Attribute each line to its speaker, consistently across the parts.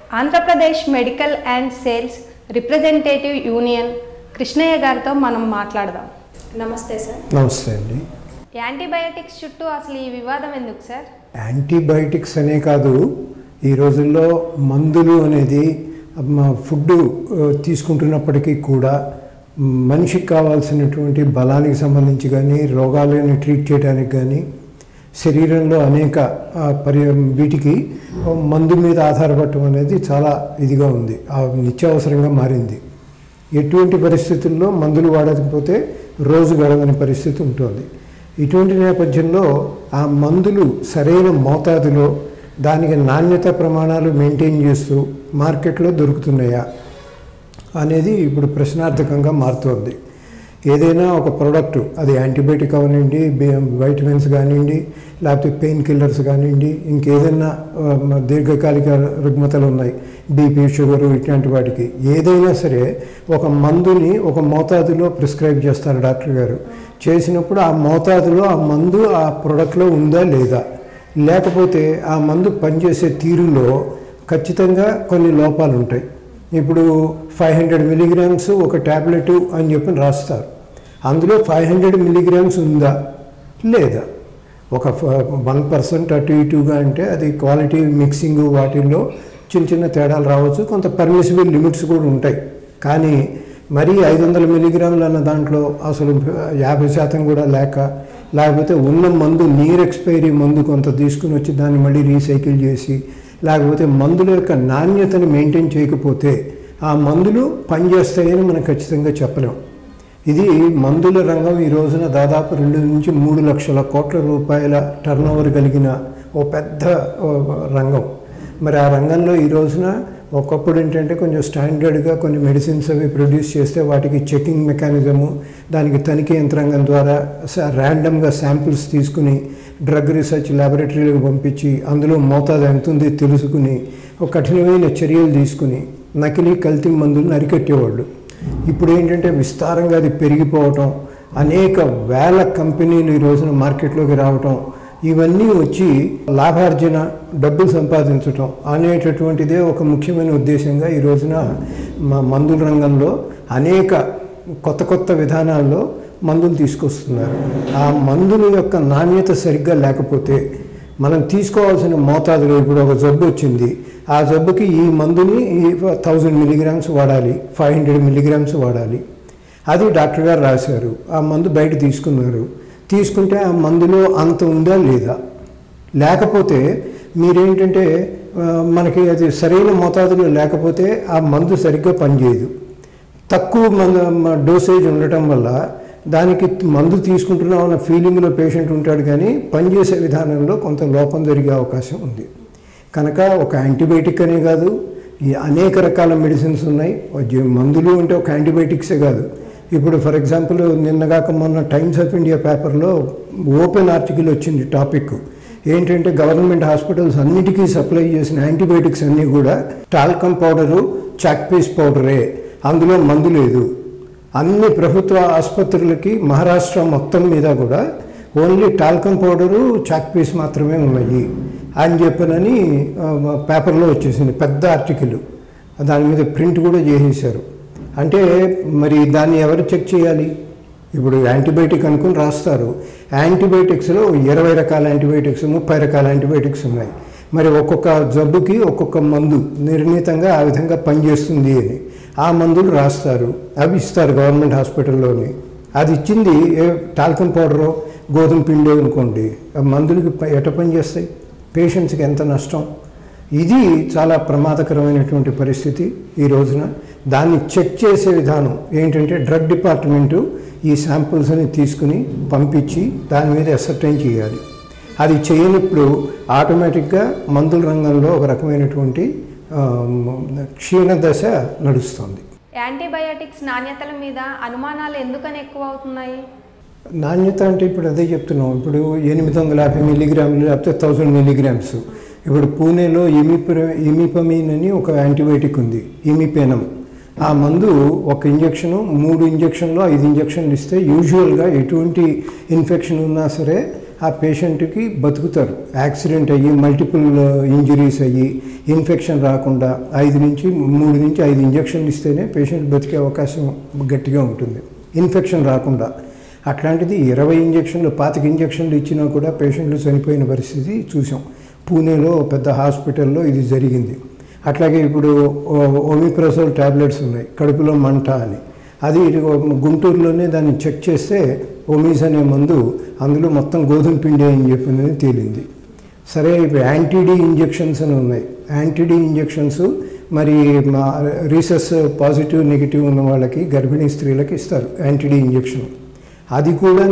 Speaker 1: Andhra Pradesh medical and sales representative union Krishnaiah గారితో మనం మాట్లాడదాం. నమస్తే సార్.
Speaker 2: నమస్తే అండి.
Speaker 1: యాంటీబయాటిక్స్ చుట్టూ అసలు ఈ వివాదం ఎందుకు సార్?
Speaker 2: యాంటీబయాటిక్స్ అనే కాదు, ఈ రోజుల్లో మందులు అనేది ఫుడ్ తీసుకుంటున్నప్పటికీ కూడా మనిషికి కావాల్సినటువంటి బలానికి సంబంధించి కానీ, రోగాలను ట్రీట్ చేయడానికి కానీ, శరీరంలో అనేక వీటికి మందు మీద ఆధారపడటం అనేది చాలా ఇదిగా ఉంది, నిత్యావసరంగా మారింది. ఎటువంటి పరిస్థితుల్లో మందులు వాడకపోతే రోజు గడవని పరిస్థితి ఉంటుంది. ఇటువంటి నేపథ్యంలో ఆ మందులు సరైన మోతాదులో దానికి నాణ్యత ప్రమాణాలు మెయింటైన్ చేస్తూ మార్కెట్లో దొరుకుతున్నాయా అనేది ఇప్పుడు ప్రశ్నార్థకంగా మారుతోంది. ఏదైనా ఒక ప్రోడక్ట్, అది యాంటీబయాటిక్ కానివ్వండి, వైటమిన్స్ కానివ్వండి, లేకపోతే పెయిన్ కిల్లర్స్ కానివ్వండి, ఇంకేదైనా దీర్ఘకాలిక రుగ్మతలు ఉన్నాయి, బీపీ, షుగరు, ఇట్లాంటి వాటికి ఏదైనా సరే ఒక మందుని ఒక మోతాదులో ప్రిస్క్రైబ్ చేస్తారు డాక్టర్ గారు. చేసినప్పుడు ఆ మోతాదులో ఆ మందు ఆ ప్రోడక్ట్లో ఉందా లేదా, లేకపోతే ఆ మందు పనిచేసే తీరులో ఖచ్చితంగా కొన్ని లోపాలు ఉంటాయి. ఇప్పుడు 500 మిల్లీగ్రామ్స్ ఒక ట్యాబ్లెట్ అని చెప్పి రాస్తారు. అందులో 500 మిల్లీగ్రామ్స్ ఉందా లేదా, ఒక 1% అటు ఇటుగా అంటే అది క్వాలిటీ మిక్సింగ్ వాటిల్లో చిన్న చిన్న తేడాలు రావచ్చు, కొంత పర్మిసిబుల్ లిమిట్స్ కూడా ఉంటాయి. కానీ మరీ 500 మిల్లీగ్రాములు అన్న దాంట్లో అసలు 50% కూడా లేకపోతే ఉన్న మందు నీర్ ఎక్స్పైరీ మందు కొంత తీసుకుని వచ్చి దాన్ని మళ్ళీ రీసైకిల్ చేసి, లేకపోతే మందుల యొక్క నాణ్యతను మెయింటైన్ చేయకపోతే ఆ మందులు పనిచేస్తాయని మనం ఖచ్చితంగా చెప్పలేం. ఇది మందుల రంగం ఈ రోజున దాదాపు 2 నుంచి 3 లక్షల కోట్ల రూపాయల టర్నోవర్ కలిగిన ఓ పెద్ద రంగం. మరి ఆ రంగంలో ఈ రోజున ఒకప్పుడు ఏంటంటే కొంచెం స్టాండర్డ్గా కొన్ని మెడిసిన్స్ అవి ప్రొడ్యూస్ చేస్తే వాటికి చెకింగ్ మెకానిజము, దానికి తనిఖీ యంత్రాంగం ద్వారా ర్యాండమ్గా శాంపిల్స్ తీసుకుని డ్రగ్ రీసెర్చ్ ల్యాబొరేటరీలకు పంపించి అందులో మోతాదు ఎంత ఉంది తెలుసుకుని ఒక కఠినమైన చర్యలు తీసుకుని నకిలీ కల్తీ మందులను అరికట్టేవాళ్ళు. ఇప్పుడు ఏంటంటే విస్తారంగా అది పెరిగిపోవటం, అనేక వేల కంపెనీలు ఈ రోజున మార్కెట్లోకి రావటం, ఇవన్నీ వచ్చి లాభార్జన, డబ్బులు సంపాదించటం అనేటటువంటిదే ఒక ముఖ్యమైన ఉద్దేశంగా ఈ రోజున మందుల రంగంలో అనేక కొత్త విధానాల్లో మందులు తీసుకొస్తున్నారు. ఆ మందుల యొక్క నాణ్యత సరిగ్గా లేకపోతే మనం తీసుకోవాల్సిన మోతాదులో, ఇప్పుడు ఒక జబ్బు వచ్చింది, ఆ జబ్బుకి ఈ మందుని 1000 మిల్లీగ్రామ్స్ వాడాలి, 500 మిల్లీగ్రామ్స్ వాడాలి, అది డాక్టర్ గారు రాశారు. ఆ మందు బయట తీసుకుంటే ఆ మందులో అంత ఉందా లేదా, లేకపోతే మీరేంటంటే మనకి అది సరైన మోతాదులో లేకపోతే ఆ మందు సరిగ్గా పనిచేయదు. తక్కువ డోసేజ్ ఉండటం వల్ల దానికి మందు తీసుకుంటున్నాం అన్న ఫీలింగ్లో పేషెంట్ ఉంటాడు, కానీ పనిచేసే విధానంలో కొంత లోపం జరిగే అవకాశం ఉంది. కనుక ఒక యాంటీబయాటిక్ అనే కాదు, ఈ అనేక రకాల మెడిసిన్స్ ఉన్నాయి. మందులు అంటే ఒక యాంటీబయాటిక్సే కాదు. ఇప్పుడు ఫర్ ఎగ్జాంపుల్ నిన్నగాక మొన్న టైమ్స్ ఆఫ్ ఇండియా పేపర్లో ఓపెన్ ఆర్టికల్ వచ్చింది. టాపిక్ ఏంటంటే గవర్నమెంట్ హాస్పిటల్స్ అన్నిటికీ సప్లై చేసిన యాంటీబయాటిక్స్ అన్నీ కూడా టాల్కమ్ పౌడరు, చాక్ పీస్ పౌడరే, అందులో మందు లేదు. అన్ని ప్రభుత్వ ఆసుపత్రులకి మహారాష్ట్ర మొత్తం మీద కూడా only talcum powder, chalk piece మాత్రమే ఉన్నాయి అని చెప్పనని పేపర్లో వచ్చేసింది పెద్ద ఆర్టికల్. దాని మీద ప్రింట్ కూడా చేసేసారు. అంటే మరి దాన్ని ఎవరు చెక్ చేయాలి? ఇప్పుడు యాంటీబయాటిక్ అనుకుని రాస్తారు. యాంటీబయాటిక్స్లో 20 రకాల యాంటీబయాటిక్స్, 30 రకాల యాంటీబయాటిక్స్ ఉన్నాయి. మరి ఒక్కొక్క జబ్బుకి ఒక్కొక్క మందు నిర్ణీతంగా ఆ విధంగా పనిచేస్తుంది అని ఆ మందులు రాస్తారు, అవి ఇస్తారు గవర్నమెంట్ హాస్పిటల్లోని. అది ఇచ్చింది టాల్కమ్ పౌడరు, గోధుమ పిండి అనుకోండి, ఆ మందులకి ఎట పనిచేస్తాయి, పేషెంట్స్కి ఎంత నష్టం. ఇది చాలా ప్రమాదకరమైనటువంటి పరిస్థితి ఈ రోజున. దాన్ని చెక్ చేసే విధానం ఏంటంటే డ్రగ్ డిపార్ట్మెంటు ఈ శాంపుల్స్ని తీసుకుని పంపించి దాని మీద అసర్టైన్ చేయాలి. అది చేయనప్పుడు ఆటోమేటిక్గా మందుల రంగంలో ఒక రకమైనటువంటి క్షీణదశ నడుస్తుంది.
Speaker 1: యాంటీబయాటిక్స్ నాణ్యతల మీద అనుమానాలు ఎందుకని ఎక్కువ అవుతున్నాయి?
Speaker 2: నాణ్యత అంటే ఇప్పుడు అదే చెప్తున్నాం. ఇప్పుడు 850 మిల్లీగ్రాములు లేకపోతే 1000 మిల్లీగ్రామ్స్. ఇప్పుడు పూణేలో ఇమిపమీన్ అని ఒక యాంటీబయాటిక్ ఉంది, ఇమిపెనమ్. ఆ మందు ఒక ఇంజెక్షను 3 ఇంజెక్షన్లు 5 ఇంజెక్షన్లు ఇస్తే యూజువల్గా ఎటువంటి ఇన్ఫెక్షన్ ఉన్నా సరే ఆ పేషెంట్కి బతుకుతారు. యాక్సిడెంట్ అయ్యి మల్టిపుల్ ఇంజరీస్ అయ్యి ఇన్ఫెక్షన్ రాకుండా 3 నుంచి 5 ఇంజక్షన్లు ఇస్తేనే పేషెంట్ బతికే అవకాశం గట్టిగా ఉంటుంది, ఇన్ఫెక్షన్ రాకుండా. అట్లాంటిది 20 ఇంజక్షన్లు 25 ఇంజక్షన్లు ఇచ్చినా కూడా పేషెంట్లు చనిపోయిన పరిస్థితి చూసాం. పూణేలో పెద్ద హాస్పిటల్లో ఇది జరిగింది. అట్లాగే ఇప్పుడు ఒమిప్రజోల్ ట్యాబ్లెట్స్ ఉన్నాయి, కడుపులో మంట అని. అది గుంటూరులోనే దాన్ని చెక్ చేస్తే ఒమిస్ అనే మందు అందులో మొత్తం గోధుమ పిండి అని చెప్పిందని తేలింది. సరే, ఇప్పుడు యాంటీడీ ఇంజెక్షన్స్ అని ఉన్నాయి. యాంటీడీ ఇంజెక్షన్స్ మరి రీసెస్ పాజిటివ్ నెగిటివ్ ఉన్న వాళ్ళకి, గర్భిణీ స్త్రీలకి ఇస్తారు యాంటీడీ ఇంజెక్షన్. అది కూడా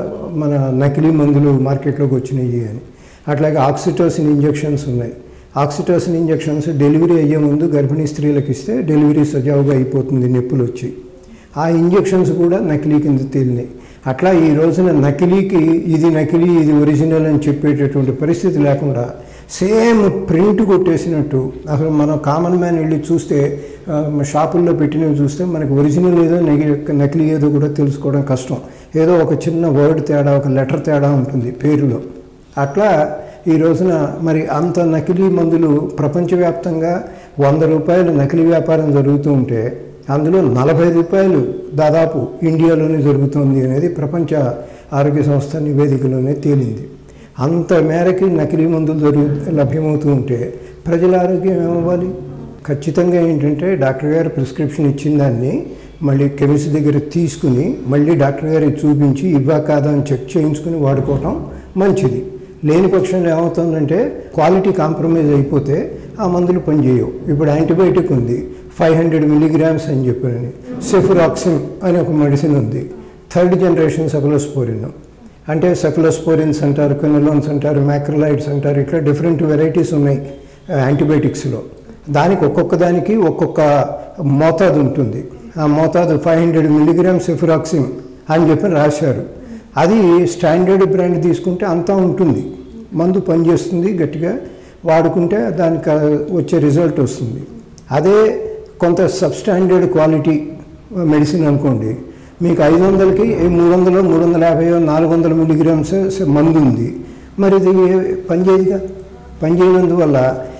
Speaker 2: మన నకిలీ మందులు మార్కెట్లోకి వచ్చినాయి అని. అట్లాగే ఆక్సిటోసిన్ ఇంజెక్షన్స్ ఉన్నాయి. ఆక్సిటోసిన్ ఇంజెక్షన్స్ డెలివరీ అయ్యే ముందు గర్భిణీ స్త్రీలకు ఇస్తే డెలివరీ సజావుగా అయిపోతుంది నొప్పులు వచ్చి. ఆ ఇంజెక్షన్స్ కూడా నకిలీ కింద తేలినాయి. అట్లా ఈ రోజున నకిలీకి ఇది నకిలీ ఇది ఒరిజినల్ అని చెప్పేటటువంటి పరిస్థితి లేకుండా సేమ్ ప్రింట్ కొట్టేసినట్టు అసలు మనం కామన్ మ్యాన్ వెళ్ళి చూస్తే షాపుల్లో పెట్టినవి చూస్తే మనకు ఒరిజినల్ ఏదో నకిలీ ఏదో కూడా తెలుసుకోవడం కష్టం. ఏదో ఒక చిన్న వర్డ్ తేడా, ఒక లెటర్ తేడా ఉంటుంది పేరులో. అట్లా ఈ రోజున మరి అంత నకిలీ మందులు ప్రపంచవ్యాప్తంగా 100 రూపాయలు నకిలీ వ్యాపారం జరుగుతూ ఉంటే అందులో 40 రూపాయలు దాదాపు ఇండియాలోనే జరుగుతుంది అనేది ప్రపంచ ఆరోగ్య సంస్థ నివేదికలోనే తేలింది. అంత మేరకి నకిలీ మందులు లభ్యమవుతూ ఉంటే ప్రజల ఆరోగ్యం ఏమవ్వాలి? ఖచ్చితంగా ఏంటంటే డాక్టర్ గారు ప్రిస్క్రిప్షన్ ఇచ్చిన దాన్ని మళ్ళీ కెమిస్ట్ దగ్గర తీసుకుని మళ్ళీ డాక్టర్ గారికి చూపించి ఇవ్వా కాదా అని చెక్ చేయించుకుని వాడుకోవటం మంచిది. లేని పక్షంలో ఏమవుతుందంటే క్వాలిటీ కాంప్రమైజ్ అయిపోతే ఆ మందులు పనిచేయవు. ఇప్పుడు యాంటీబయాటిక్ ఉంది 500 మిల్లీగ్రామ్స్ అని చెప్పారని. సెఫ్రాక్సిన్ అనే ఒక మెడిసిన్ ఉంది, 3rd జనరేషన్ సెఫలోస్పోరిన్. అంటే సెఫలోస్పోరిన్స్ అంటారు, క్వినలోన్స్ అంటారు, మ్యాక్రలైడ్స్ అంటారు, ఇట్లా డిఫరెంట్ వెరైటీస్ ఉన్నాయి యాంటీబయాటిక్స్లో. దానికి ఒక్కొక్క దానికి ఒక్కొక్క మోతాదు ఉంటుంది. ఆ మోతాదు 500 మిల్లీగ్రామ్స్ సెఫ్రాక్సిన్ అని చెప్పి రాశారు. అది స్టాండర్డ్ బ్రాండ్ తీసుకుంటే అంతా ఉంటుంది, మందు పనిచేస్తుంది, గట్టిగా వాడుకుంటే దానికి వచ్చే రిజల్ట్ వస్తుంది. అదే కొంత సబ్స్టాండర్డ్ క్వాలిటీ మెడిసిన్ అనుకోండి, మీకు 500కి 300, 350, 400 మిల్లీగ్రామ్స్ మందు ఉంది, మరి ఇది పనిచేయదుగా. పనిచేయనందువల్ల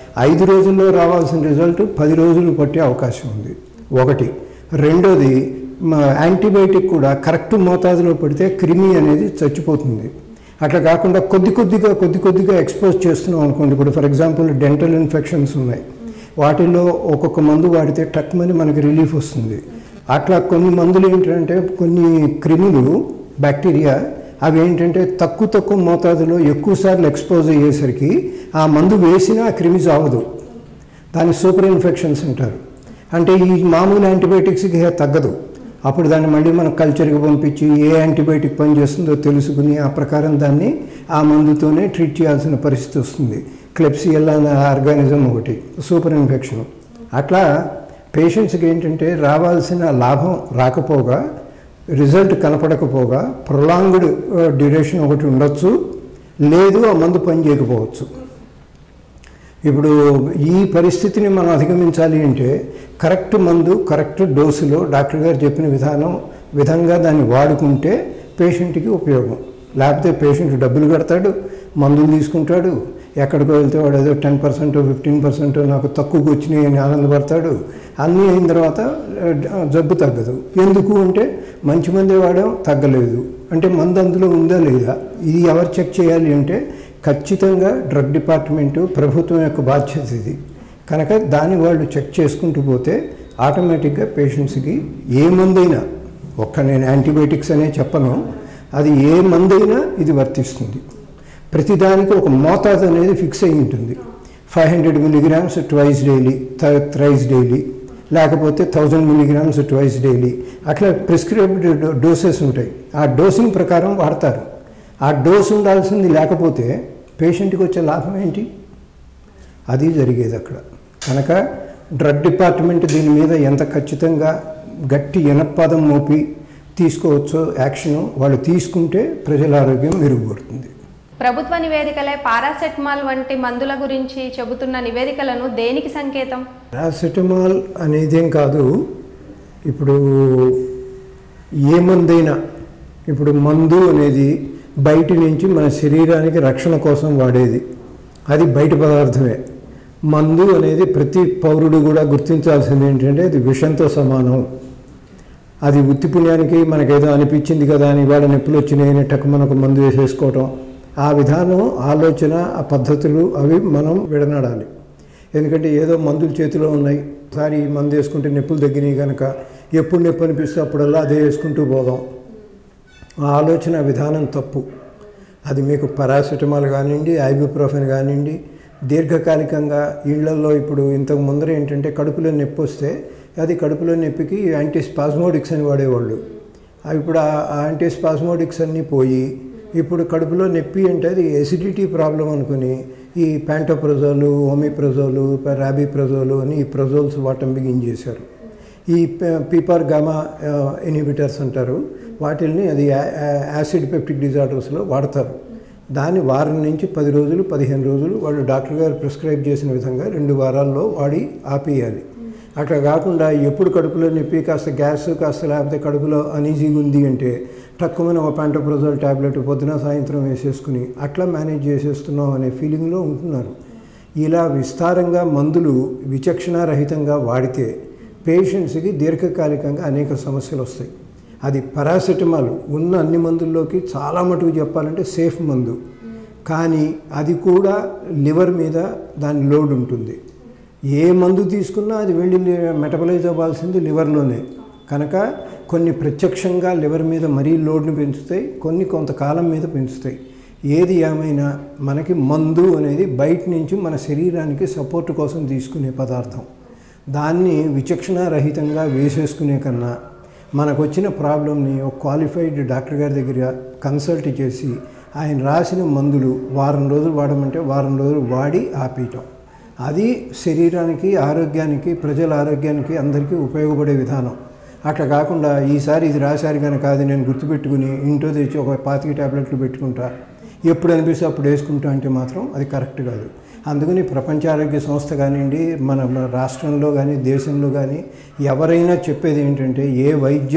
Speaker 2: 5 రోజుల్లో రావాల్సిన రిజల్ట్ 10 రోజులు పట్టే అవకాశం ఉంది ఒకటి. రెండోది యాంటీబయాటిక్ కూడా కరెక్ట్ మోతాదులో పడితే క్రిమి అనేది చచ్చిపోతుంది. అట్లా కాకుండా కొద్ది కొద్దిగా ఎక్స్పోజ్ చేస్తున్నాం అనుకోండి. ఇప్పుడు ఫర్ ఎగ్జాంపుల్ డెంటల్ ఇన్ఫెక్షన్స్ ఉన్నాయి, వాటిల్లో ఒక్కొక్క మందు వాడితే టక్మని మనకి రిలీఫ్ వస్తుంది. అట్లా కొన్ని మందులు ఏంటంటే కొన్ని క్రిములు బ్యాక్టీరియా అవి ఏంటంటే తక్కువ మోతాదులో ఎక్కువసార్లు ఎక్స్పోజ్ అయ్యేసరికి ఆ మందు వేసినా ఆ క్రిమి చావదు. దాన్ని సూపర్ ఇన్ఫెక్షన్స్ అంటారు. అంటే ఈ మామూలు యాంటీబయాటిక్స్కి తగ్గదు. అప్పుడు దాన్ని మళ్ళీ మనం కల్చర్కి పంపించి ఏ యాంటీబయాటిక్ పనిచేస్తుందో తెలుసుకుని ఆ ప్రకారం దాన్ని ఆ మందుతోనే ట్రీట్ చేయాల్సిన పరిస్థితి వస్తుంది. క్లెప్సియల్లా అనే ఆర్గానిజం ఒకటి సూపర్ ఇన్ఫెక్షన్. అట్లా పేషెంట్స్కి ఏంటంటే రావాల్సిన లాభం రాకపోగా, రిజల్ట్ కనపడకపోగా ప్రొలాంగ్డ్ డ్యూరేషన్ ఒకటి ఉండొచ్చు, లేదు ఆ మందు పని చేయకపోవచ్చు. ఇప్పుడు ఈ పరిస్థితిని మనం అధిగమించాలి అంటే కరెక్ట్ మందు కరెక్ట్ డోసులో డాక్టర్ గారు చెప్పిన విధంగా దాన్ని వాడుకుంటే పేషెంట్కి ఉపయోగం. లేకపోతే పేషెంట్ డబ్బులు కడతాడు, మందులు తీసుకుంటాడు, ఎక్కడికో వెళ్తే వాడు ఏదో 10%, 15% నాకు తక్కువకు వచ్చినాయి అని ఆనందపడతాడు. అన్నీ అయిన తర్వాత జబ్బు తగ్గదు. ఎందుకు అంటే మంచి మందే వాడడం తగ్గలేదు అంటే మందు అందులో ఉందా లేదా, ఇది ఎవరు చెక్ చేయాలి అంటే ఖచ్చితంగా డ్రగ్ డిపార్ట్మెంటు, ప్రభుత్వం యొక్క బాధ్యత ఇది. కనుక దాన్ని వాళ్ళు చెక్ చేసుకుంటూ పోతే ఆటోమేటిక్గా పేషెంట్స్కి ఏ మందైనా, నేను యాంటీబయాటిక్స్ అనే చెప్పను, అది ఏ మందైనా ఇది వర్తిస్తుంది. ప్రతిదానికి ఒక మోతాదు అనేది ఫిక్స్ అయి ఉంటుంది. 500 milligrams twice daily, thrice daily, లేకపోతే 1000 మిల్లీగ్రామ్స్ ట్వైస్ డైలీ, అట్లా ప్రిస్క్రైబ్డ్ డోసెస్ ఉంటాయి. ఆ డోసింగ్ ప్రకారం వాడతారు. ఆ డోసు ఉండాల్సింది లేకపోతే పేషెంట్కి వచ్చే లాభం ఏంటి? అది జరిగేది అక్కడ. కనుక డ్రగ్ డిపార్ట్మెంట్ దీని మీద ఎంత ఖచ్చితంగా గట్టి ఎనపదం మోపి తీసుకోవచ్చో యాక్షన్ వాళ్ళు తీసుకుంటే ప్రజల ఆరోగ్యం మెరుగుపడుతుంది.
Speaker 1: ప్రభుత్వ నివేదికలే పారాసెటమాల్ వంటి మందుల గురించి చెబుతున్న నివేదికలను దేనికి సంకేతం?
Speaker 2: పారాసెటమాల్ అనేదేం కాదు. ఇప్పుడు ఏ మందైనా, ఇప్పుడు మందు అనేది బయటి నుంచి మన శరీరానికి రక్షణ కోసం వాడేది. అది బయట పదార్థమే. మందు అనేది ప్రతి పౌరుడు కూడా గుర్తించాల్సింది ఏంటంటే అది విషంతో సమానం. అది ఉత్తి పుణ్యానికి మనకేదో అనిపించింది కదా అని ఇవాళ నొప్పులు వచ్చినాయని టక్ మనకు మందు వేసేసుకోవటం, ఆ విధానం, ఆలోచన, ఆ పద్ధతులు అవి మనం విడనాడాలి. ఎందుకంటే ఏదో మందులు చేతిలో ఉన్నాయి, ఒకసారి ఈ మందు వేసుకుంటే నొప్పులు తగ్గినాయి కనుక ఎప్పుడు నొప్పి అనిపిస్తే అప్పుడల్లా అదే వేసుకుంటూ పోదాం. ఆ ఆలోచన విధానం తప్పు. అది మీకు పారాసిటమాల్ కానివ్వండి, ఐబుప్రోఫెన్ కానివ్వండి, దీర్ఘకాలికంగా ఇళ్లలో ఇప్పుడు ఇంతకు ముందర ఏంటంటే కడుపులో నొప్పి వస్తే అది కడుపులో నొప్పికి యాంటీస్పాస్మోడిక్స్ అని వాడేవాళ్ళు. ఇప్పుడు ఆ యాంటీస్పాస్మోడిక్స్ అన్నీ పోయి ఇప్పుడు కడుపులో నొప్పి అంటే అది ఎసిడిటీ ప్రాబ్లం అనుకుని ఈ ప్యాంటోప్రజోలు, ఓమిప్రజోలు, రాబిప్రజోలు అని ఈ ప్రజోల్స్ వాటం బిగించేశారు. ఈ పీపర్ గామా ఇన్హిబిటర్స్ అంటారు వాటిల్ని, అది యాసిడ్ పెప్టిక్ డిజార్డర్స్లో వాడతారు. దాన్ని వారం నుంచి 10 రోజులు 15 రోజులు వాళ్ళు డాక్టర్ గారు ప్రిస్క్రైబ్ చేసిన విధంగా 2 వారాల్లో వాడి ఆపేయాలి. అట్లా కాకుండా ఎప్పుడు కడుపులో నొప్పి, కాస్త గ్యాస్, కాస్త లేకపోతే కడుపులో అనీజీగా ఉంది అంటే తక్కువైన ఒక ప్యాంటోప్రజోల్ ట్యాబ్లెట్ పొద్దున సాయంత్రం వేసేసుకుని అట్లా మేనేజ్ చేసేస్తున్నాం అనే ఫీలింగ్లో ఉంటున్నారు. ఇలా విస్తారంగా మందులు విచక్షణారహితంగా వాడితే పేషెంట్స్కి దీర్ఘకాలికంగా అనేక సమస్యలు వస్తాయి. అది పారాసిటమాల్ ఉన్న అన్ని మందుల్లోకి చాలా మటుకు చెప్పాలంటే సేఫ్ మందు, కానీ అది కూడా లివర్ మీద దాని లోడ్ ఉంటుంది. ఏ మందు తీసుకున్నా అది వెళ్ళి మెటబలైజ్ అవ్వాల్సింది లివర్లోనే కనుక కొన్ని ప్రత్యక్షంగా లివర్ మీద మరీ లోడ్ని పెంచుతాయి, కొన్ని కొంతకాలం మీద పెంచుతాయి. ఏది ఏమైనా మనకి మందు అనేది బయట నుంచి మన శరీరానికి సపోర్ట్ కోసం తీసుకునే పదార్థం. దాన్ని విచక్షణారహితంగా వేసేసుకునే కన్నా మనకు వచ్చిన ప్రాబ్లమ్ని ఒక క్వాలిఫైడ్ డాక్టర్ గారి దగ్గర కన్సల్ట్ చేసి ఆయన రాసిన మందులు వారం రోజులు వాడమంటే వారం రోజులు వాడి ఆపేయటం, అది శరీరానికి, ఆరోగ్యానికి, ప్రజల ఆరోగ్యానికి అందరికీ ఉపయోగపడే విధానం. అట్లా కాకుండా ఈసారి ఇది రాశారు కనుక అది నేను గుర్తుపెట్టుకుని ఇంట్లో తెచ్చి ఒక 25 ట్యాబ్లెట్లు పెట్టుకుంటా, ఎప్పుడు అనిపిస్తే అప్పుడు వేసుకుంటా అంటే మాత్రం అది కరెక్ట్ కాదు. అందుకని ప్రపంచ ఆరోగ్య సంస్థ కానివ్వండి, మన రాష్ట్రంలో కానీ దేశంలో కానీ ఎవరైనా చెప్పేది ఏంటంటే, ఏ వైద్య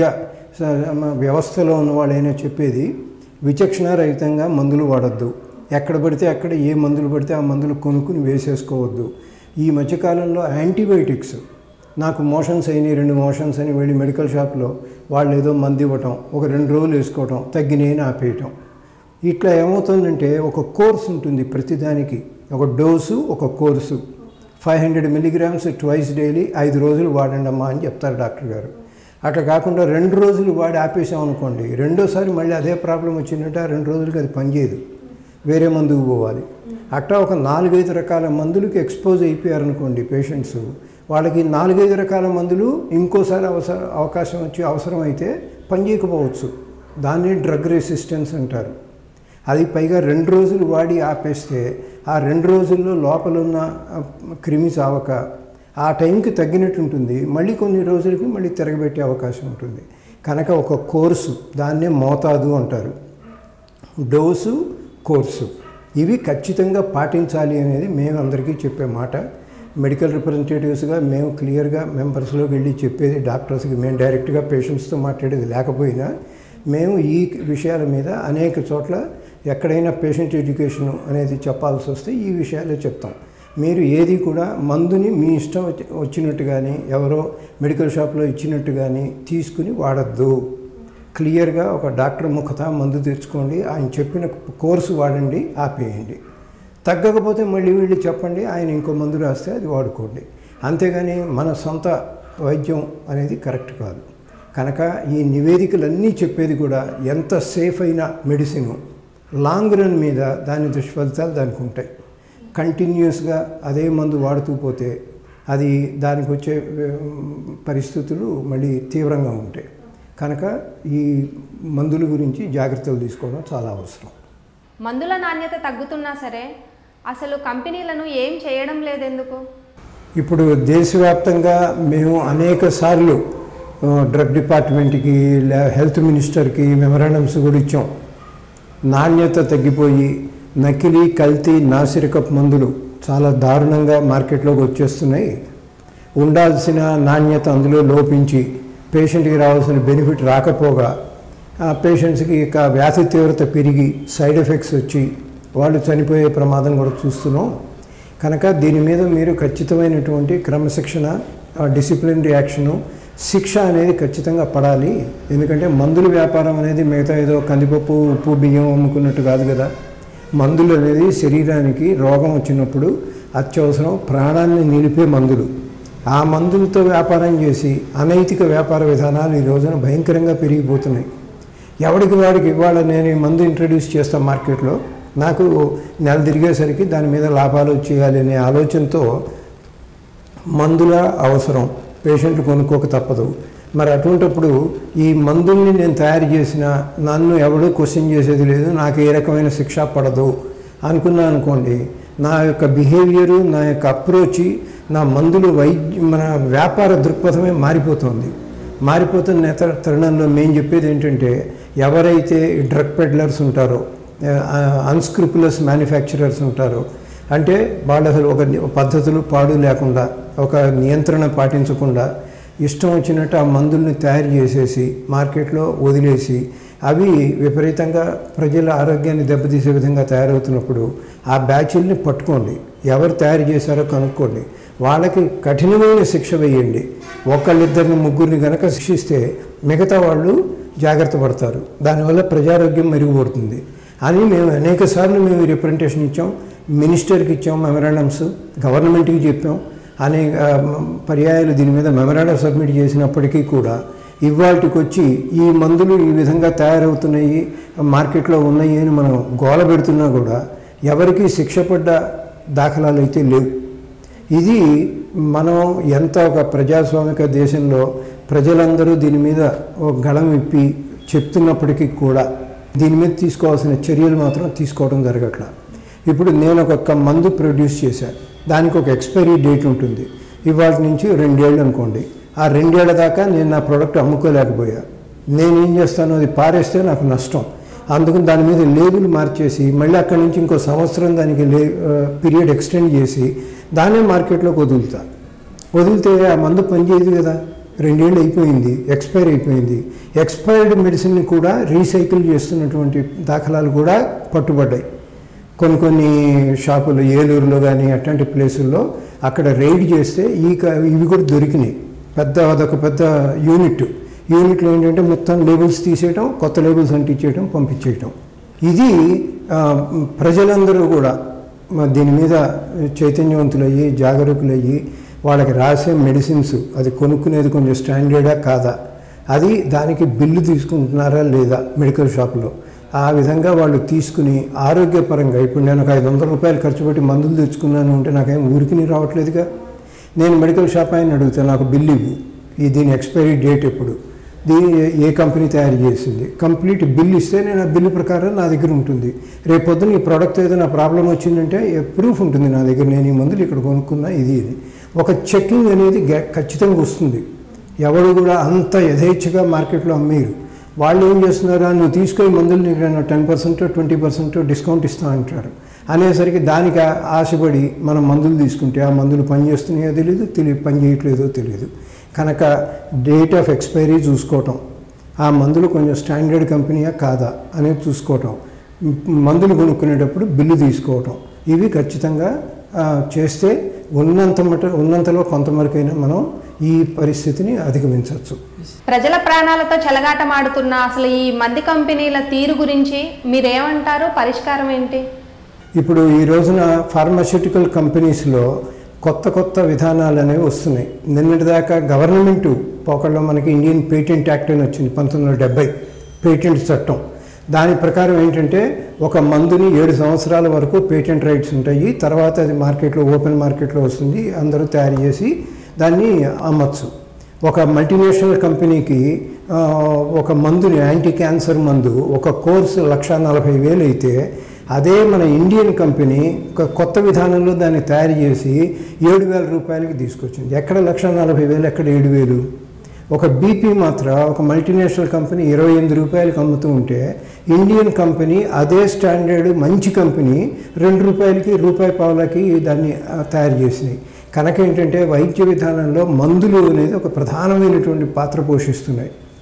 Speaker 2: వ్యవస్థలో ఉన్నవాళ్ళైనా చెప్పేది విచక్షణారహితంగా మందులు వాడద్దు. ఎక్కడ పడితే అక్కడ ఏ మందులు పడితే ఆ మందులు కొనుక్కుని వేసేసుకోవద్దు. ఈ మధ్యకాలంలో యాంటీబయోటిక్స్, నాకు మోషన్స్ అయినాయి 2 మోషన్స్ అని వెళ్ళి మెడికల్ షాప్లో వాళ్ళు ఏదో మందు ఇవ్వటం, ఒక 2 రోజులు వేసుకోవటం, తగ్గినాయని ఆపేయటం. ఇట్లా ఏమవుతుందంటే ఒక కోర్స్ ఉంటుంది ప్రతిదానికి, ఒక డోసు, ఒక కోర్సు. 500 mg ట్వైస్ డైలీ 5 రోజులు వాడండి అమ్మా అని చెప్తారు డాక్టర్ గారు. అట్లా కాకుండా 2 రోజులు వాడి ఆపేసామనుకోండి, రెండోసారి మళ్ళీ అదే ప్రాబ్లం వచ్చిందంటే ఆ 2 రోజులకి అది పనిచేయదు, వేరే మందుకు పోవాలి. అట్లా ఒక 4-5 రకాల మందులకి ఎక్స్పోజ్ అయిపోయారనుకోండి పేషెంట్స్, వాళ్ళకి 4-5 రకాల మందులు ఇంకోసారి అవకాశం వచ్చి అవసరమైతే పనిచేయకపోవచ్చు. దాన్ని డ్రగ్ రెసిస్టెన్స్ అంటారు. అది పైగా 2 రోజులు వాడి ఆపేస్తే ఆ 2 రోజుల్లో లోపలున్న క్రిమి చావక ఆ టైంకి తగ్గినట్టు ఉంటుంది, మళ్ళీ కొన్ని రోజులకి మళ్ళీ తిరగబెట్టే అవకాశం ఉంటుంది. కనుక ఒక కోర్సు, దాన్నే మోతాదు అంటారు. డోసు, కోర్సు, ఇవి ఖచ్చితంగా పాటించాలి అనేది మేము అందరికీ చెప్పే మాట. మెడికల్ రిప్రజెంటేటివ్స్గా మేము క్లియర్గా మెంబర్స్లోకి వెళ్ళి చెప్పేది, డాక్టర్స్కి మేము డైరెక్ట్గా పేషెంట్స్తో మాట్లాడేది లేకపోయినా మేము ఈ విషయాల మీద అనేక చోట్ల ఎక్కడైనా పేషెంట్ ఎడ్యుకేషన్ అనేది చెప్పాల్సి వస్తే ఈ విషయాలే చెప్తాం. మీరు ఏది కూడా మందుని మీ ఇష్టం వచ్చినట్టు కానీ ఎవరో మెడికల్ షాప్లో ఇచ్చినట్టు కానీ తీసుకుని వాడద్దు. క్లియర్గా ఒక డాక్టర్ ముఖత మందు తెచ్చుకోండి, ఆయన చెప్పిన కోర్సు వాడండి, ఆపేయండి. తగ్గకపోతే మళ్ళీ వీళ్ళు చెప్పండి, ఆయన ఇంకో మందు రాస్తే అది వాడుకోండి. అంతేగాని మన సొంత వైద్యం అనేది కరెక్ట్ కాదు. కనుక ఈ నివేదికలన్నీ చెప్పేది కూడా ఎంత సేఫ్ అయిన మెడిసిన్ లాంగ్ రన్ మీద దాని దుష్ఫలితాలు దానికి ఉంటాయి. కంటిన్యూస్గా అదే మందు వాడుతూ పోతే అది దానికి వచ్చే పరిస్థితులు మళ్ళీ తీవ్రంగా ఉంటాయి. కనుక ఈ మందుల గురించి జాగ్రత్తలు తీసుకోవడం చాలా అవసరం.
Speaker 1: మందుల నాణ్యత తగ్గుతున్నా సరే అసలు కంపెనీలను ఏం చేయడం లేదెందుకు?
Speaker 2: ఇప్పుడు దేశవ్యాప్తంగా మేము అనేక సార్లు డ్రగ్ డిపార్ట్మెంట్కి, హెల్త్ మినిస్టర్కి మెమరాండమ్స్ కూడా ఇచ్చాం. నాణ్యత తగ్గిపోయి నకిలీ, కల్తీ, నాసిరకపు మందులు చాలా దారుణంగా మార్కెట్లోకి వచ్చేస్తున్నాయి. ఉండాల్సిన నాణ్యత అందులో లోపించి పేషెంట్కి రావాల్సిన బెనిఫిట్ రాకపోగా పేషెంట్స్కి ఇక వ్యాధి తీవ్రత పెరిగి సైడ్ ఎఫెక్ట్స్ వచ్చి వాళ్ళు చనిపోయే ప్రమాదం కూడా చూస్తున్నాం. కనుక దీని మీద మీరు ఖచ్చితమైనటువంటి క్రమశిక్షణ, డిసిప్లినరీ యాక్షను, శిక్ష అనేది ఖచ్చితంగా పడాలి. ఎందుకంటే మందుల వ్యాపారం అనేది మిగతా ఏదో కందిపప్పు, ఉప్పు, బియ్యం అమ్ముకున్నట్టు కాదు కదా. మందులు అనేది శరీరానికి రోగం వచ్చినప్పుడు అత్యవసరం, ప్రాణాన్ని నిలిపే మందులు. ఆ మందులతో వ్యాపారం చేసి అనైతిక వ్యాపార విధానాలు ఈ రోజున భయంకరంగా పెరిగిపోతున్నాయి. ఎవరికి వాడికి ఇవాళ నేను ఈ మందు ఇంట్రడ్యూస్ చేస్తాను మార్కెట్లో, నాకు నెల తిరిగేసరికి దాని మీద లాభాలు వచ్చేయాలి అనే ఆలోచనతో మందుల అవసరం, పేషెంట్లు కొనుక్కోక తప్పదు. మరి అటువంటిప్పుడు ఈ మందుల్ని నేను తయారు చేసిన నన్ను ఎవడూ క్వశ్చన్ చేసేది లేదు, నాకు ఏ రకమైన శిక్ష పడదు అనుకున్నా అనుకోండి, నా యొక్క బిహేవియరు, నా యొక్క అప్రోచి, నా మందులు మన వ్యాపార దృక్పథమే మారిపోతుంది. మారిపోతున్న తరుణంలో మేము చెప్పేది ఏంటంటే, ఎవరైతే డ్రగ్ పెడ్లర్స్ ఉంటారో, అన్స్క్రూపులస్ మ్యానుఫ్యాక్చరర్స్ ఉంటారో, అంటే వాళ్ళు అసలు ఒక పద్ధతులు పాడు లేకుండా, ఒక నియంత్రణ పాటించకుండా ఇష్టం వచ్చినట్టు ఆ మందుల్ని తయారు చేసేసి మార్కెట్లో వదిలేసి అవి విపరీతంగా ప్రజల ఆరోగ్యాన్ని దెబ్బతీసే విధంగా తయారవుతున్నప్పుడు ఆ బ్యాచ్ల్ని పట్టుకోండి, ఎవరు తయారు చేశారో కనుక్కోండి, వాళ్ళకి కఠినమైన శిక్ష వేయండి. ఒకళ్ళిద్దరిని ముగ్గురిని కనుక శిక్షిస్తే మిగతా వాళ్ళు జాగ్రత్త పడతారు, దానివల్ల ప్రజారోగ్యం మెరుగుపడుతుంది అని మేము అనేక సార్లు రిప్రజెంటేషన్ ఇచ్చాం, మినిస్టర్కి ఇచ్చాం మెమరాండమ్స్, గవర్నమెంట్కి చెప్పాం, అనేక పర్యాయాలు దీని మీద మెమరాండం సబ్మిట్ చేసినప్పటికీ కూడా ఇవాళకి వచ్చి ఈ మందులు ఈ విధంగా తయారవుతున్నాయి, మార్కెట్లో ఉన్నాయి అని మనం గోల పెడుతున్నా కూడా ఎవరికి శిక్ష పడ్డ దాఖలాలు అయితే లేవు. ఇది మనం ఎంత ఒక ప్రజాస్వామిక దేశంలో ప్రజలందరూ దీని మీద ఒక గళం విప్పి చెప్తున్నప్పటికీ కూడా దీని మీద తీసుకోవాల్సిన చర్యలు మాత్రం తీసుకోవడం జరగట్లా. ఇప్పుడు నేను ఒక మందు ప్రొడ్యూస్ చేశాను, దానికి ఒక ఎక్స్పైరీ డేట్ ఉంటుంది. ఇవాళ నుంచి 2 ఏళ్ళు అనుకోండి, ఆ 2 ఏళ్ల దాకా నేను నా ప్రోడక్ట్ అమ్ముకోలేకపోయా. నేనేం చేస్తాను, అది పారేస్తే నాకు నష్టం. అందుకని దాని మీద లేబుల్ మార్చేసి మళ్ళీ అక్కడి నుంచి ఇంకో సంవత్సరం దానికి పీరియడ్ ఎక్స్టెండ్ చేసి దాన్నే మార్కెట్లోకి వదిలితే ఆ మందు పనిచేయదు కదా. 2 ఏళ్ళు అయిపోయింది, ఎక్స్పైర్ అయిపోయింది. ఎక్స్పైర్డ్ మెడిసిన్ని కూడా రీసైకిల్ చేస్తున్నటువంటి దాఖలాలు కూడా పట్టుబడ్డాయి. కొన్ని షాపులు ఏలూరులో కానీ అట్లాంటి ప్లేసుల్లో అక్కడ రైడ్ చేస్తే ఇవి కూడా దొరికినాయి. అదొక పెద్ద యూనిట్లో ఏంటంటే మొత్తం లేబుల్స్ తీసేయటం, కొత్త లేబుల్స్ అంటించేయటం, పంపించేయటం. ఇది ప్రజలందరూ కూడా దీని మీద చైతన్యవంతులయ్యి జాగరూకులయ్యి వాళ్ళకి రాసే మెడిసిన్స్ అది కొనుక్కునేది కొంచెం స్టాండర్డా కాదా, అది దానికి బిల్లు తీసుకుంటున్నారా లేదా మెడికల్ షాప్లో, ఆ విధంగా వాళ్ళు తీసుకుని ఆరోగ్యపరంగా, ఇప్పుడు నేను ఒక 500 రూపాయలు ఖర్చు పెట్టి మందులు తెచ్చుకున్నాను అంటే నాకేం ఊరికి రావట్లేదుగా. నేను మెడికల్ షాప్ ఆయన అడుగుతాను, నాకు బిల్లు ఇవ్వు, దీని ఎక్స్పైరీ డేట్ ఎప్పుడు, దీని ఏ కంపెనీ తయారు చేసింది, కంప్లీట్ బిల్ ఇస్తే నేను ఆ బిల్లు ప్రకారం నా దగ్గర ఉంటుంది. రేపు పొద్దున ఈ ప్రోడక్ట్ ఏదైనా ప్రాబ్లం వచ్చిందంటే ప్రూఫ్ ఉంటుంది నా దగ్గర, నేను ఈ మందులు ఇక్కడ కొనుక్కున్నా ఇది ఒక చెకింగ్ అనేది ఖచ్చితంగా వస్తుంది. ఎవరు కూడా అంత యథేచ్ఛగా మార్కెట్లో అమ్మేరు. వాళ్ళు ఏం చేస్తున్నారా, నువ్వు తీసుకొని మందులు నీకు 10% 20% డిస్కౌంట్ ఇస్తా అంటారు. అనేసరికి దానికి ఆశపడి మనం మందులు తీసుకుంటే ఆ మందులు పనిచేస్తున్నాయో తెలియదు, పని చేయట్లేదో తెలియదు. కనుక డేట్ ఆఫ్ ఎక్స్పైరీ చూసుకోవటం, ఆ మందులు కొంచెం స్టాండర్డ్ కంపెనీయా కాదా అనేది చూసుకోవటం, మందులు కొనుక్కునేటప్పుడు బిల్లు తీసుకోవటం, ఇవి ఖచ్చితంగా చేస్తే ఉన్నంతలో కొంతవరకైనా మనం ఈ పరిస్థితిని అధిగమించవచ్చు.
Speaker 1: ప్రజల ప్రాణాలతో చెలగాటమాడుతున్న అసలు ఈ మందు కంపెనీల తీరు గురించి మీరేమంటారు, పరిష్కారం ఏంటి?
Speaker 2: ఇప్పుడు ఈ రోజున ఫార్మాస్యూటికల్ కంపెనీస్లో కొత్త విధానాలు అనేవి వస్తున్నాయి. నిన్నటిదాకా గవర్నమెంటు పోకల్లో మనకి ఇండియన్ పేటెంట్ యాక్ట్ అని వచ్చింది, 1970 పేటెంట్ చట్టం. దాని ప్రకారం ఏంటంటే ఒక మందుని 7 సంవత్సరాల వరకు పేటెంట్ రైట్స్ ఉంటాయి, తర్వాత అది మార్కెట్లో ఓపెన్ మార్కెట్లో వస్తుంది, అందరూ తయారు చేసి దాన్ని అమ్మచ్చు. ఒక మల్టీనేషనల్ కంపెనీకి ఒక మందుని, యాంటీ క్యాన్సర్ మందు ఒక కోర్సు 1,40,000 అయితే, అదే మన ఇండియన్ కంపెనీ ఒక కొత్త విధానంలో దాన్ని తయారు చేసి 7,000 రూపాయలకి తీసుకొచ్చింది. ఎక్కడ 1,40,000, ఎక్కడ 7,000? ఒక బీపీ మాత్రం ఒక మల్టీనేషనల్ కంపెనీ 28 రూపాయలకి అమ్ముతూ ఉంటే, ఇండియన్ కంపెనీ అదే స్టాండర్డ్ మంచి కంపెనీ 2 రూపాయలకి, ₹1.50కి దాన్ని తయారు చేసినాయి. కనుక ఏంటంటే వైద్య విధానంలో మందులు అనేది ఒక ప్రధానమైనటువంటి పాత్ర పోషిస్తున్నాయి.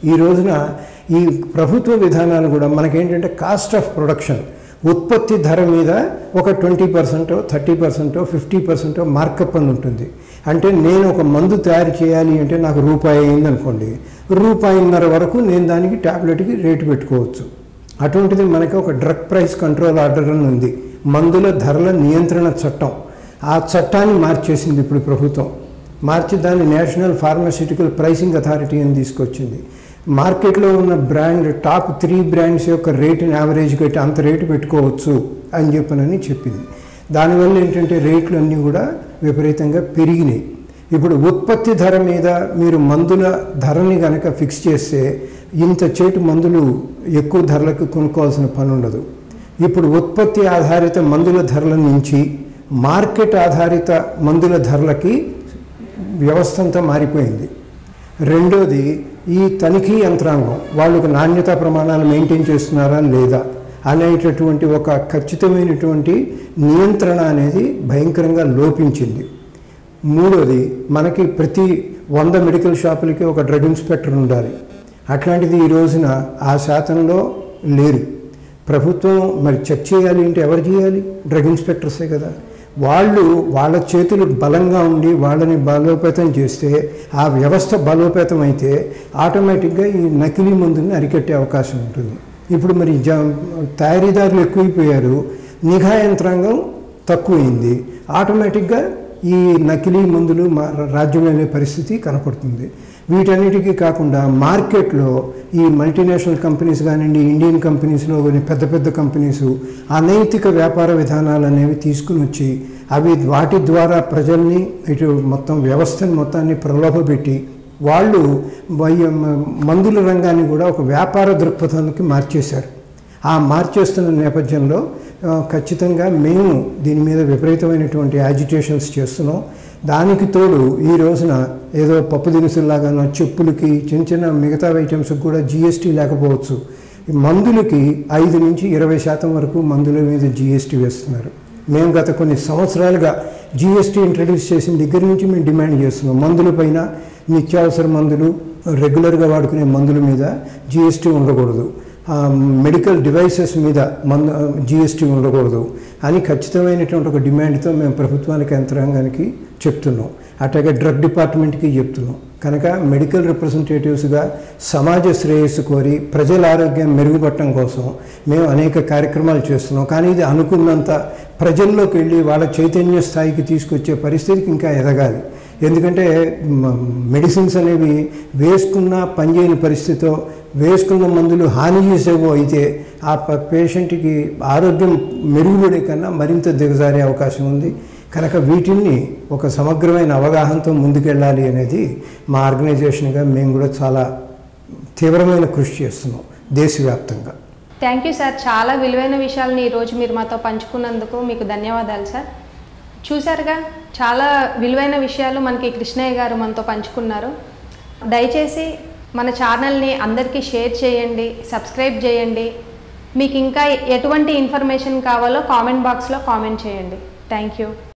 Speaker 2: ఈ రోజున ఈ ప్రభుత్వ విధానాలు కూడా మనకేంటంటే కాస్ట్ ఆఫ్ ప్రొడక్షన్, ఉత్పత్తి ధర మీద ఒక 20%, 30%, 50% మార్కప్ అని ఉంటుంది. అంటే నేను ఒక మందు తయారు చేయాలి అంటే నాకు రూపాయి అయింది అనుకోండి, ₹1.50 వరకు నేను దానికి ట్యాబ్లెట్కి రేటు పెట్టుకోవచ్చు. అటువంటిది మనకి ఒక డ్రగ్ ప్రైస్ కంట్రోల్ ఆర్డర్ అని ఉంది, మందుల ధరల నియంత్రణ చట్టం. ఆ చట్టాన్ని మార్చేసింది ఇప్పుడు ప్రభుత్వం. మార్చి దాన్ని నేషనల్ ఫార్మాస్యూటికల్ ప్రైసింగ్ అథారిటీ అని తీసుకొచ్చింది. మార్కెట్లో ఉన్న బ్రాండ్ టాప్ 3 బ్రాండ్స్ యొక్క రేటుని యావరేజ్ కట్టి అంత రేటు పెట్టుకోవచ్చు అని చెప్పనని చెప్పింది. దానివల్ల ఏంటంటే రేట్లు అన్నీ కూడా విపరీతంగా పెరిగినాయి. ఇప్పుడు ఉత్పత్తి ధర మీద మీరు మందుల ధరని కనుక ఫిక్స్ చేస్తే ఇంత చేటు మందులు ఎక్కువ ధరలకు కొనుక్కోవాల్సిన పని ఉండదు. ఇప్పుడు ఉత్పత్తి ఆధారిత మందుల ధరల నుంచి మార్కెట్ ఆధారిత మందుల ధరలకి వ్యవస్థ అంతా మారిపోయింది. రెండోది, ఈ తనిఖీ యంత్రాంగం వాళ్ళకి నాణ్యతా ప్రమాణాలు మెయింటైన్ చేస్తున్నారా లేదా అనేటటువంటి ఒక ఖచ్చితమైనటువంటి నియంత్రణ అనేది భయంకరంగా లోపించింది. మూడోది, మనకి ప్రతి 100 మెడికల్ షాపులకి ఒక డ్రగ్ ఇన్స్పెక్టర్ ఉండాలి. అట్లాంటిది ఈ రోజున ఆ శాతంలో లేరు. ప్రభుత్వం మరి చెక్ చేయాలి అంటే ఎవరు చేయాలి? డ్రగ్ ఇన్స్పెక్టర్సే కదా. వాళ్ళ చేతులు బలంగా ఉండి వాళ్ళని బలోపేతం చేస్తే, ఆ వ్యవస్థ బలోపేతం అయితే ఆటోమేటిక్గా ఈ నకిలీ మందుని అరికట్టే అవకాశం ఉంటుంది. ఇప్పుడు మరి తయారీదారులు ఎక్కువైపోయారు, నిఘా యంత్రాంగం తక్కువైంది, ఆటోమేటిక్గా ఈ నకిలీ మందులు రాజ్యం వెళ్ళే పరిస్థితి కనపడుతుంది. వీటన్నిటికీ కాకుండా మార్కెట్లో ఈ మల్టీనేషనల్ కంపెనీస్ కానివ్వండి, ఇండియన్ కంపెనీస్లో పెద్ద పెద్ద కంపెనీసు అనైతిక వ్యాపార విధానాలు అనేవి తీసుకుని వచ్చి వాటి ద్వారా ప్రజల్ని ఇటు మొత్తం వ్యవస్థని మొత్తాన్ని ప్రలోభపెట్టి వాళ్ళు మందుల రంగాన్ని కూడా ఒక వ్యాపార దృక్పథానికి మార్చేశారు. ఆ మార్చేస్తున్న నేపథ్యంలో ఖచ్చితంగా మేము దీని మీద విపరీతమైనటువంటి యాజిటేషన్స్ చేస్తున్నాం. దానికి తోడు ఈ రోజున ఏదో పప్పు దినుసుల్లాగానో చెప్పులకి చిన్న చిన్న మిగతా ఐటమ్స్కి కూడా GST లేకపోవచ్చు. మందులకి 5 నుంచి 20% వరకు మందుల మీద GST వేస్తున్నారు. మేము గత కొన్ని సంవత్సరాలుగా GST ఇంట్రడ్యూస్ చేసిన దగ్గర నుంచి మేము డిమాండ్ చేస్తున్నాం, మందుల పైన, నిత్యావసర మందులు, రెగ్యులర్గా వాడుకునే మందుల మీద GST ఉండకూడదు, మెడికల్ డివైసెస్ మీద GST ఉండకూడదు అని ఖచ్చితమైనటువంటి ఒక డిమాండ్తో మేము ప్రభుత్వానికి, యంత్రాంగానికి చెప్తున్నాం. అట్లాగే డ్రగ్ డిపార్ట్మెంట్కి చెప్తున్నాం. కనుక మెడికల్ రిప్రజెంటేటివ్స్గా సమాజ శ్రేయస్సు కోరి ప్రజల ఆరోగ్యం మెరుగుపడటం కోసం మేము అనేక కార్యక్రమాలు చేస్తున్నాం. కానీ ఇది అనుకున్నంత ప్రజల్లోకి వెళ్ళి వాళ్ళ చైతన్య స్థాయికి తీసుకొచ్చే పరిస్థితికి ఇంకా ఎదగాలి. ఎందుకంటే మెడిసిన్స్ అనేవి వేసుకున్న పనిచేయని పరిస్థితితో, వేసుకున్న మందులు హాని చేసేవో అయితే ఆ పేషెంట్కి ఆరోగ్యం మెరుగుపడే కన్నా మరింత దిగజారే అవకాశం ఉంది. కనుక వీటిని ఒక సమగ్రమైన అవగాహనతో ముందుకెళ్ళాలి అనేది మా ఆర్గనైజేషన్గా మేము కూడా చాలా తీవ్రమైన కృషి చేస్తున్నాం దేశవ్యాప్తంగా.
Speaker 1: Thank you sir. చాలా విలువైన విషయాలను ఈరోజు మీరు మాతో పంచుకున్నందుకు మీకు ధన్యవాదాలు సార్. చూసారుగా, చాలా విలువైన విషయాలు మనకి కృష్ణయ్య గారు మనతో పంచుకున్నారు. దయచేసి మన ఛానల్ని అందరికీ షేర్ చేయండి, సబ్స్క్రైబ్ చేయండి. మీకు ఇంకా ఎటువంటి ఇన్ఫర్మేషన్ కావాలో కామెంట్ బాక్స్లో కామెంట్ చేయండి. Thank you.